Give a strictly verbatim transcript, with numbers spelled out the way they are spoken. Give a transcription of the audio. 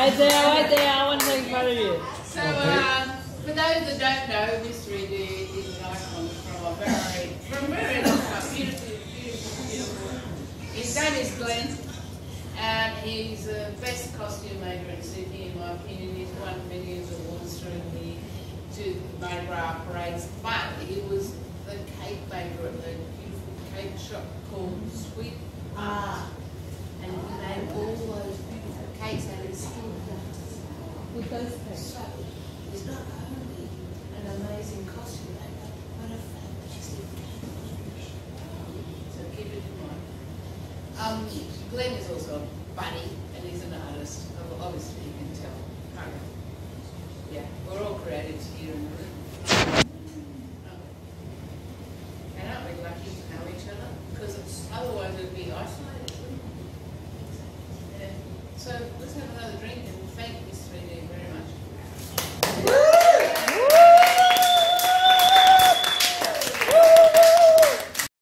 Wait there, wait there, I want to take a photo of you. So, um, for those that don't know, Mister Reed is an icon from a very, from a very long time. Beautiful, beautiful, beautiful. His name is Glenn, and he's the best costume maker in Sydney, in my opinion. He's won many awards through the to the Mardi Gras parades, but he was the cake baker at the beautiful cake shop called Sweet Art, and he made all those beautiful cakes out of his skin. With those cakes. So, he's not only an amazing costume maker, but a fantastic cake maker. So keep it in mind. Um, Glenn is also a buddy, and he's an artist. Obviously, you can tell. Okay. Yeah, we're all creatives here in the room. Okay. And aren't we lucky to know each other? Because otherwise we'd be isolated.